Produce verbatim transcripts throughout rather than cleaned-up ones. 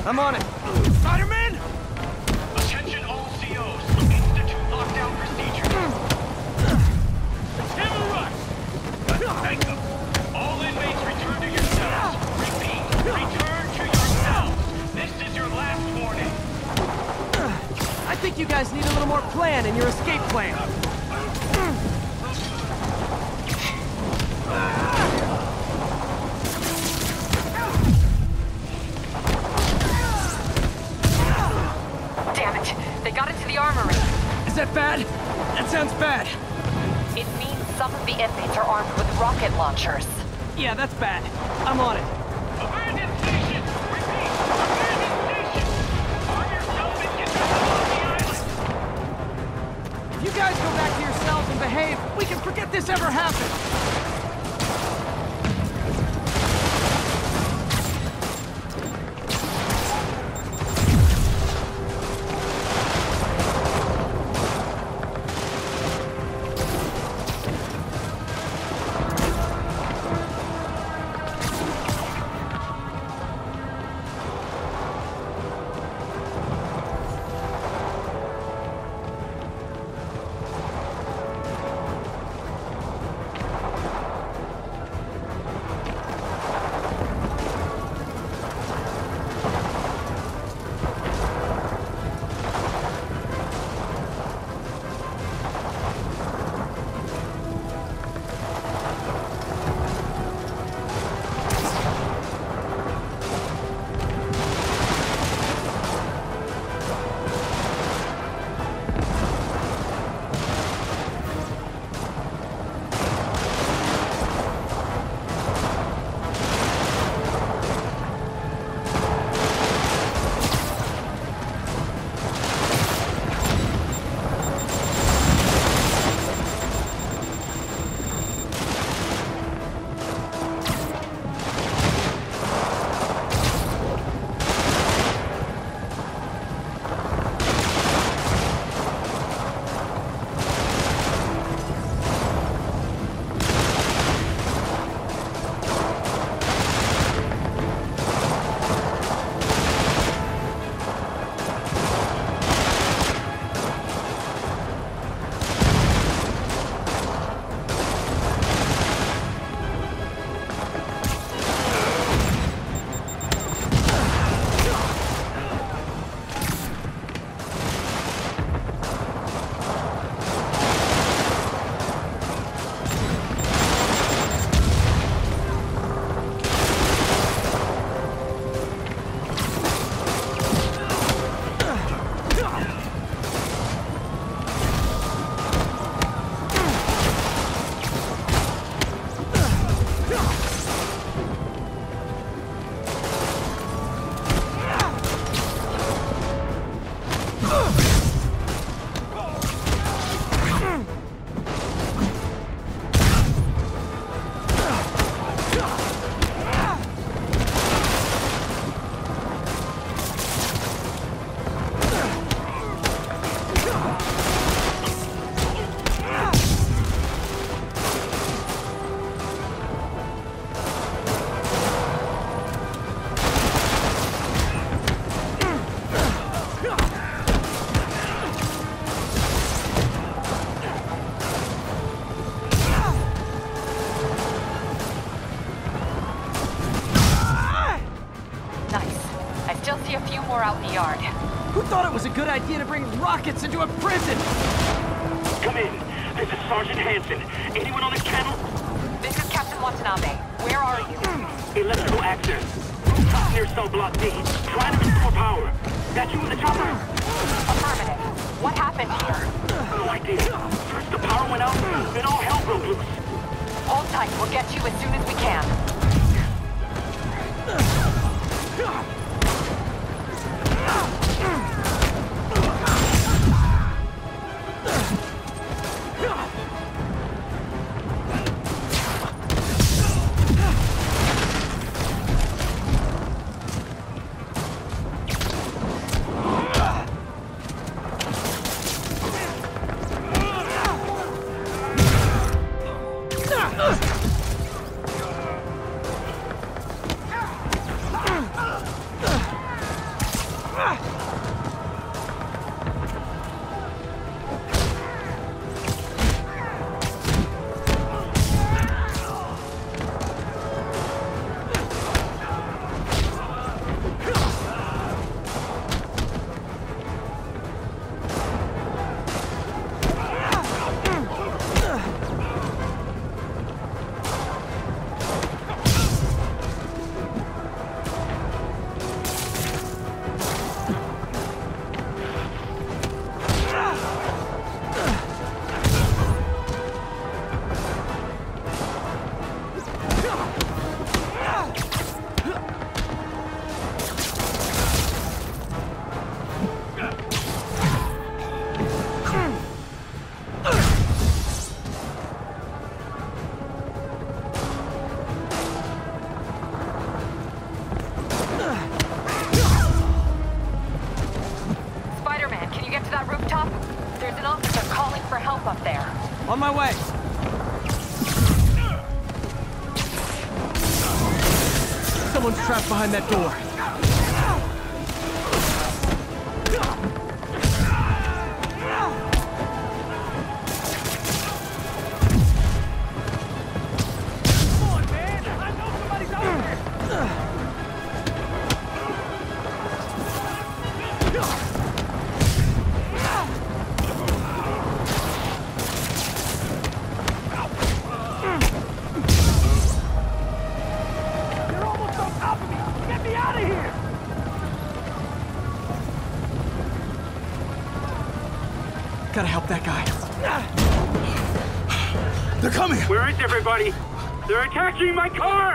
I'm on it. Spider-Man! Attention all C Os. Institute lockdown procedures. Hammer rush! Thank them. All inmates return to your cells. Repeat, return to your cells. This is your last warning. I think you guys need a little more plan in your escape plan. Damn it! They got into the armory. Is that bad? That sounds bad. It means some of the inmates are armed with rocket launchers. Yeah, that's bad. I'm on it. Abandoned station! Repeat, abandoned station! Arm yourself and get the hell off the island! If you guys go back to your cells and behave, we can forget this ever happened. Who thought it was a good idea to bring rockets into a prison? Come in. This is Sergeant Hansen. Anyone on the channel? This is Captain Watanabe. Where are you? Electro access. Rooftop near cell block D. Trying to restore power. That you in the chopper? Affirmative. What happened here? No idea. First the power went out, then all hell broke loose. Hold tight. We'll get you as soon as we can. help up there. On my way. Someone's trapped behind that door. Come on, man! I know somebody's out there! They're almost on top of me! Get me out of here! Gotta help that guy. They're coming! Where is everybody? They're attacking my car!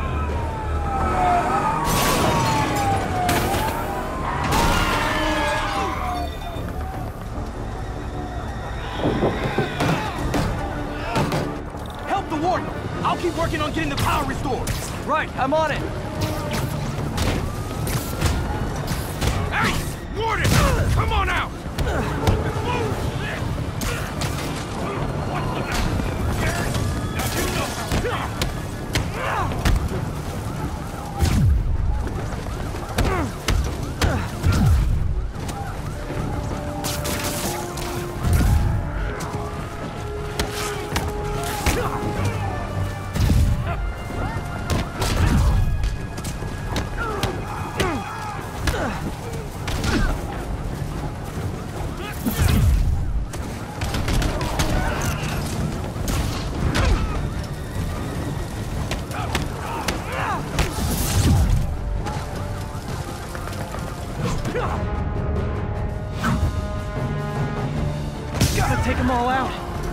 Help the warden! I'll keep working on getting the power restored. Right, I'm on it. Hey! Warden! Come on out! Gotta take them all out.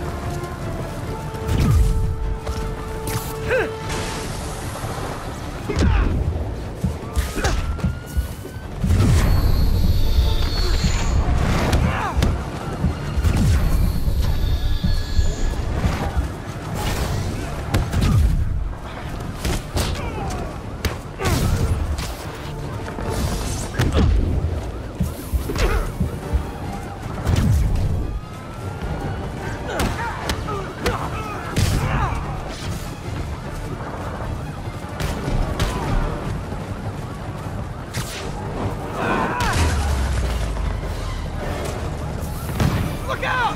Look out!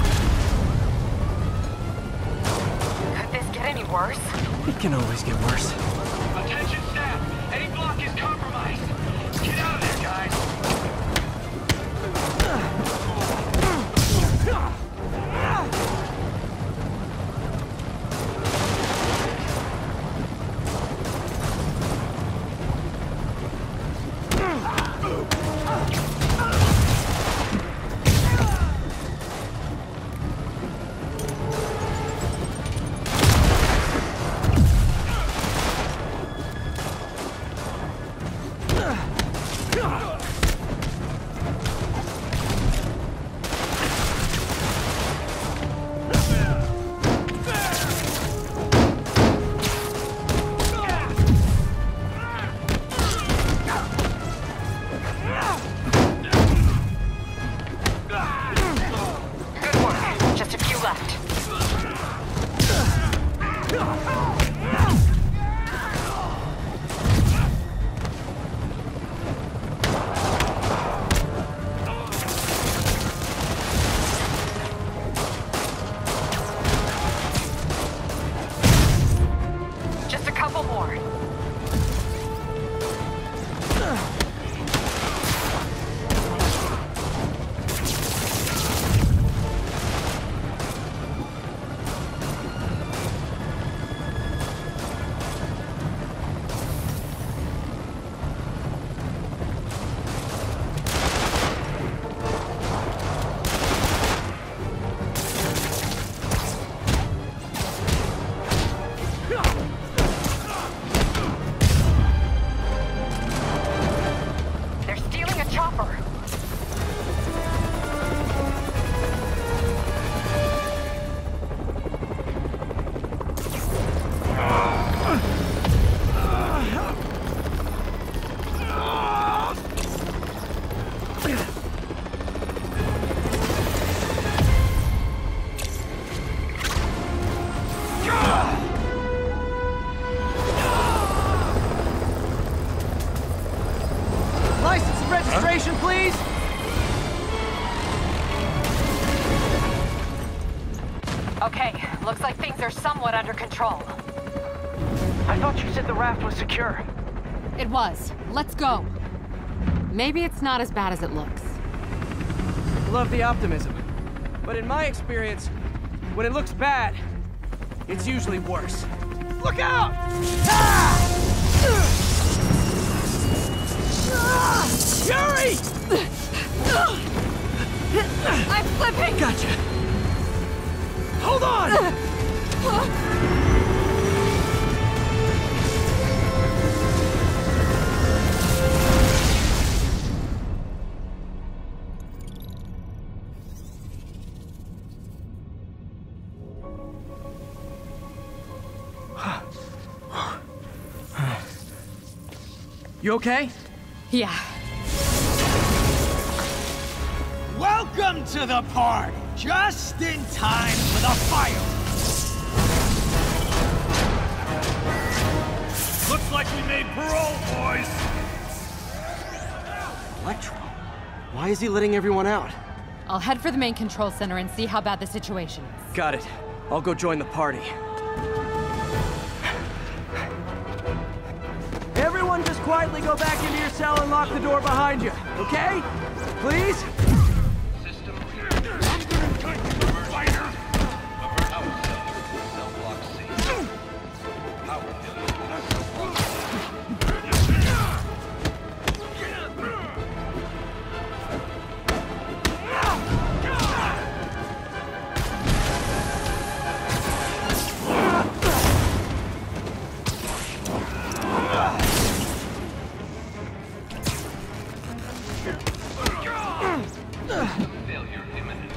Could this get any worse? It can always get worse. Attention staff! Any block is compromised! Get out of there, guys! Registration, please! Okay, looks like things are somewhat under control. I thought you said the raft was secure. It was. Let's go. Maybe it's not as bad as it looks. Love the optimism. But in my experience, when it looks bad, it's usually worse. Look out! Ah! Ah! Yuri! I'm slipping! Gotcha. Hold on! You okay? Yeah. Welcome to the party! Just in time for the fire! Looks like we made parole, boys! Electro? Why is he letting everyone out? I'll head for the main control center and see how bad the situation is. Got it. I'll go join the party. Everyone just quietly go back into your cell and lock the door behind you, okay? Please? System I'm gonna cut you, fighter! Power cell. Cell block C. Power failure. Cell block failure imminent.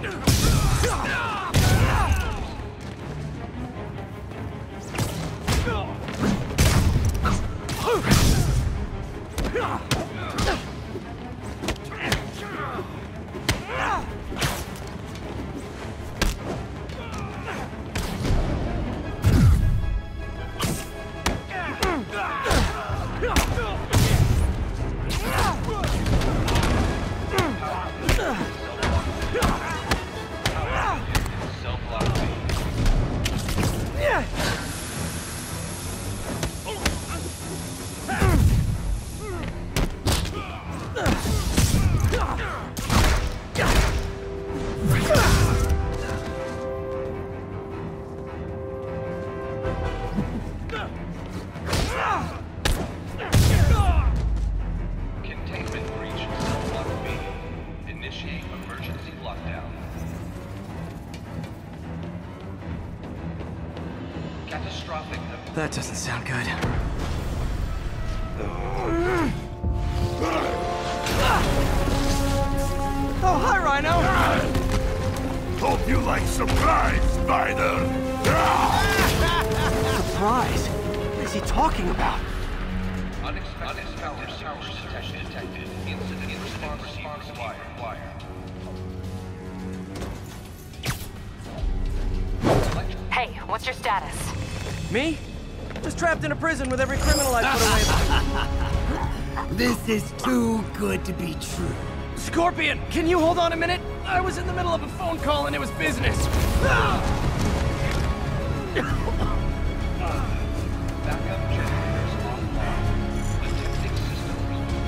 Cell block B. Containment breach. Cell block B. Initiate emergency lockdown. Catastrophic. That doesn't sound good. Oh, hi, Rhino! Hope you like surprise, Spider! Surprise? What is he talking about? Unexpected power source detected. Detected. Incident response required. Hey, what's your status? Me? Just trapped in a prison with every criminal I put away. This is too good to be true. Scorpion, can you hold on a minute? I was in the middle of a phone call and it was business. Backup generators offline. Attempting system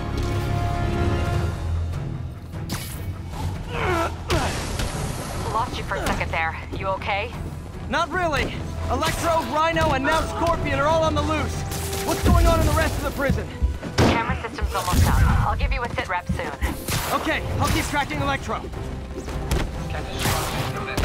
reboot. Lost you for a second there. You okay? Not really. Electro, Rhino, and now Scorpion are all on the loose. What's going on in the rest of the prison? Camera system's almost done. I'll give you a sit rep soon. Okay, I'll keep tracking Electro. Catastrophic event.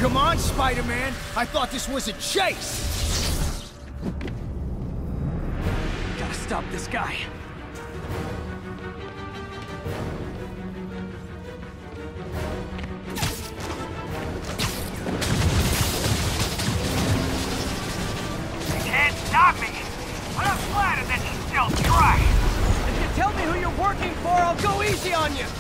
come on, Spider-Man. I thought this was a chase. Gotta stop this guy. Can't stop me! But I'm flattered that you still try! If you tell me who you're working for, I'll go easy on you!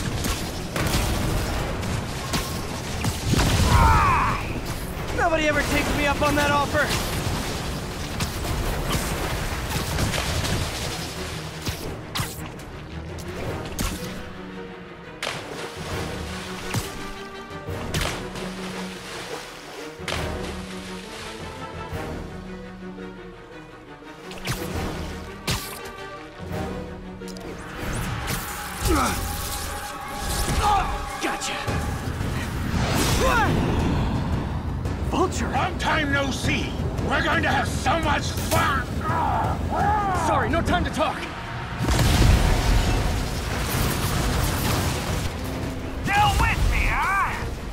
Ah! Nobody ever takes me up on that offer! Gotcha! Vulture! Long time no see. We're going to have so much fun. Sorry, no time to talk. Still with me, huh?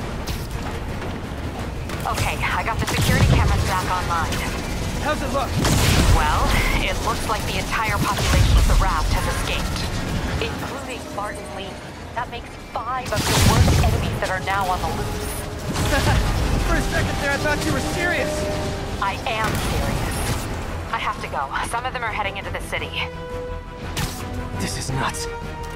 Okay, I got the security cameras back online. How's it look? Well, it looks like the entire population of the raft has escaped, including Martin Lee. That makes five of the worst enemies that are now on the loose. For a second there, I thought you were serious. I am serious. I have to go. Some of them are heading into the city. This is nuts.